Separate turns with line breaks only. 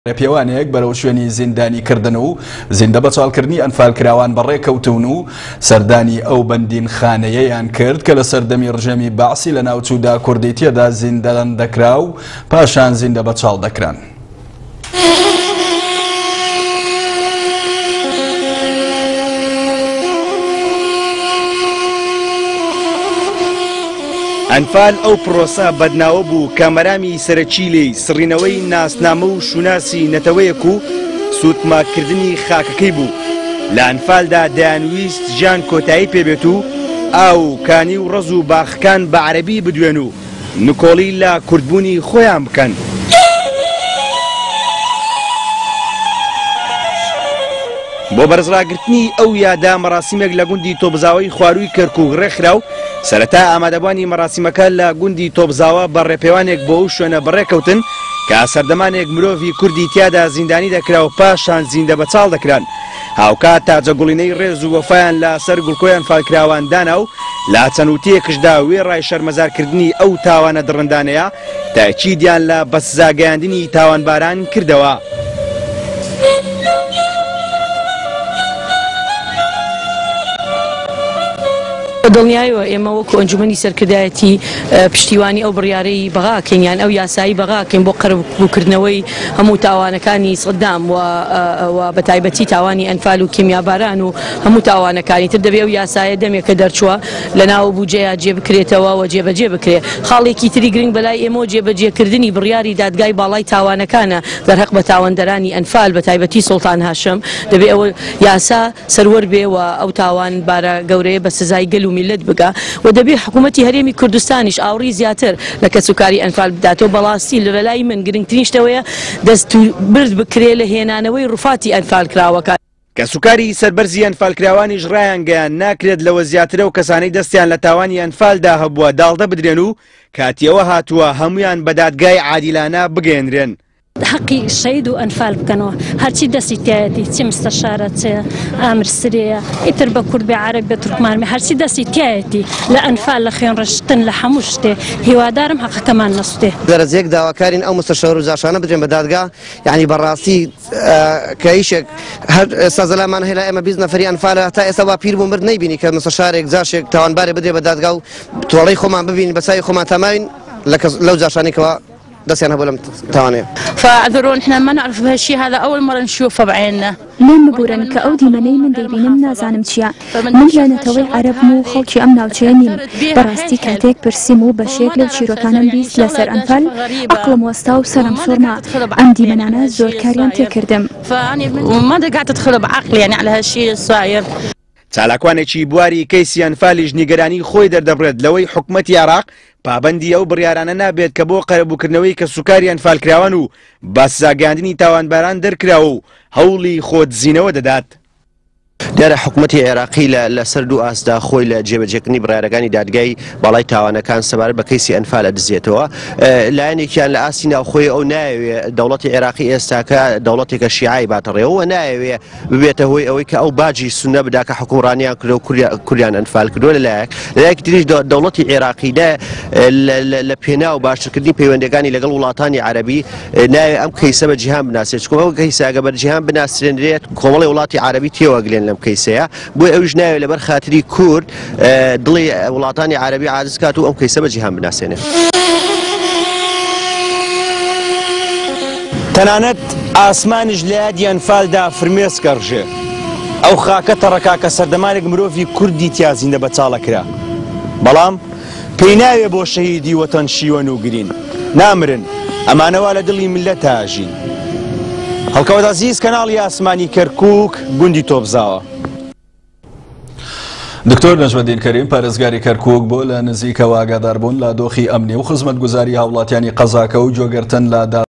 پیوانێک بەرەو شوێنی زیندانی کردن و زیندە بەچاڵکردنی ئەنفالکراوان بەڕێکەوتون و سەردانی ئەو بەندین خانەیەیان کرد کە لە سەردەمی ڕژێمی باعسی لە ناوچوودا کوردی تێدا زیندەن دەکرا و پاشان زیندە بەچاڵ دەکران.
ئەنفال ئەو پرۆسە بەدناوە بوو کە مەرامی سەرەکی لێی سڕینەوەی ناسنامە و شوناسی نەتەوەیەک و سوتماکردنی خاکەکەی بوو. لە ئەنفالدا دەیانویست ژیان کۆتایی پێبێت و ئاو کانی و ڕەز و باخەکان بە عەرەبی بدوێن و نکۆڵی لە کوردبوونی خۆیان بکەن. بۆ بەرزڕاگرتنی ئەو یادا مەراسیمێک لە گوندی تۆبزاوەی خوارووی کەرکووک ڕێکخرا و سەرەتا ئامادەبوانی مەراسیمەکە لە گوندی تۆبزاوە بە ڕێپێوانێک بۆ ئەو شوێنە بەڕێکەوتن کە سەردەمانێک مرۆڤی کوردی تیادا زیندانی دەکرا و پاشان زیندە بەچاڵ دەکران. هاوکات تاجەگوڵینەی ڕێز و وەفایان لە سەر گوڵکۆیان فالکراوان دانا و لا چەنووتەیەکشدا وێڕای شەرمەزارکردنی ئەو تاوانە دڕندانەیە تاکیدیان لە بەسزاگەیاندنی تاوانباران کردەوە.
دڵنیایەوە ئێمە وەکو ئەنجومەنی سەرکردایەتی پشتیوانی ئەو بڕیارەی بەغاکەین یان ئەو یاسایی بەغاکەین بۆ قەرەبووکردنەوەی هەموو تاوانەکانی سەدام و بە تایبەتی تاوانی ئەنفال و کیمیاباران و هەموو تاوانەکانی تر دەبێت ئەو یاسایە دەمێکە دەرچووە لە ناو بوجەیە جێبکرێتەوە و جێبەجێ بکرێ. خاڵێکی تری گرنگ بەلای ئێمە جێبەجێکردنی بڕیاری دادگای باڵای تاوانەکانە دەرهەق بە تاوەندەرانی ئەنفال بە تایبەتی سوڵتان هاشم دەبێت ئەوە یاسا سەروەر بێ و ئەو تاوان بارە گەورەیە بە سزای گەل و میلەت بگا و دەبێت حکوومەتی هەرێمی کوردستانیش ئاوڕی زیاتر لە کەسوکاری ئەنفال بداتەوە. بەڵاستی لە بەلای من گرنگترین شتەوەیە دەست برد بکرێ لە هێنانەوەی ڕووفاتی ئەنفال کراوەکە.
کەسوکاری سەربەرزی ئەنفالکراوانیش ڕایان گەیان ناکرێت لەوە زیاترە و کەسانەی دەستیان لە تاوانی ئەنفالدا هەبووە داڵدە بدرێن و کاتیەوە هاتووە هەمویان بە دادگای عادیلانە بگەێنرێن.
حقی شەید و ئەنفال بکەنەوە هەرچی دەستی تایەتی چی مستەشارە چێ ئامرسرەیە ئیتر بە کورد بێ عەرەب بێ تورکمانمێ هەرچی دەستی تایەتی لە ئەنفال لە خوێن ڕشتن لە هەموو شتێ هیوادارم حەقەکەمان نەسووتێ.
دەرەجەیەک داواکارین ئەو مستەشار و زاشانە بدرێن بە دادگا یعنی بەڕاستی کە ئیشێک هەر سازەلامان هەیە ئێمە 20 نەفەری ئەنفالە تا ئێستا وا پیر بوون برد نەیبینی کە مستەشارێک زاشێک تاوانبارێ بدرێ بە دادگا و تۆڵەی خۆمان ببینین بەچاوی خۆمان تەماوین لەو زاشانێکەوە دسينا بولم ثواني.
فاعذرون احنا ما نعرف بهالشيء هذا اول مره نشوفه بعيننا.
لين مبورن كأودي مني من ديبين نازانم تشيا من جانا توي عرب مو خلشي امنا وتشينيم براستي كاتيك برسيمو بشكل الشيروكانم بيس لسر انفال اقلم وسطاو سلام سورما عندي من انا زور كاريان تكردم.
فاني ما قاعده تدخل بعقلي يعني على هالشيء الصاير.
چالاکوانێکی بواری کەیسی ئەنفالیش نیگەرانی خۆی دەردەبڕێت لەوەی حکوومەتی عێراق پابەندی ئەو بڕیارانە نابێت کە بۆ قەرەبووکردنەوەی کەسوکاری ئەنفالکراوان و بەسزاگەاندنی تاوانباران دەرکراوە و هەوڵی خۆتزیینەوە دەدات.
دیارە حکوومەتی عێراقی لە سەر دوو ئاسدا خۆی لە جێبەجێکردنی بڕیارەکانی دادگای باڵای تاوانەکان سەبارەت بە کەیسی ئەنفال دەزیێتەوە. لایەنێکیان لە ئاسی ناوخۆی ئەو نایەوێت دەوڵەتی عێراقی ئێستاکە دەوڵەتێکە شیعای باتەڕێەوە نایەوێت ببێتە هۆی ئەوەی کە ئەو باجی سونە بدا کە حکومڕانیان کردو و کوریان ئەنفال کردووە لەلایەکی تریش دەوڵەتی عێراقی لە پێنا و باشترکردنی پەیوەندەکانی لەگەڵ وڵاتانی عەرەبی ناوێت ئەم کەیسە بە جیهان بناسێت چکۆ ئەو کەیساگە بە جیهان بناسرێنرێت کۆمەڵی وڵاتی عەرەبی تێوەگلێن لەم کەیسەیە بۆی ئەوش ناوێت لەبەر خاتری کورد دڵی وڵاتانی عەرەبی عاجز کات و ئەم کەیسە بە جیهان بناسێنێت.
تەنانەت ئاسمانیش لە یادی ئەنفالدا فرمێسکە ڕژێ ئەو خاکە تەڕەکا کە سەردەمانێک مرۆڤی کوردی تیا زیندە بەچاڵە کرا بەڵام پێی ناوێ بۆ شەهیدی وەتەن شیوەن و گرین نامرن ئەمانەوە لە دڵی میلەت ئاژین. هەڵکەوت عەزیز کەناڵی ئاسمانی کەرکووک گوندی تۆبزاوە.
دکتۆر نەجمەدین کەریم پارێزگاری کەرکووک بۆ لە نزیکەوە ئاگاداربوون لە دۆخی ئەمنی و خزمەتگوزاری هاوڵاتیانی قەزاکە و جۆگرتن لە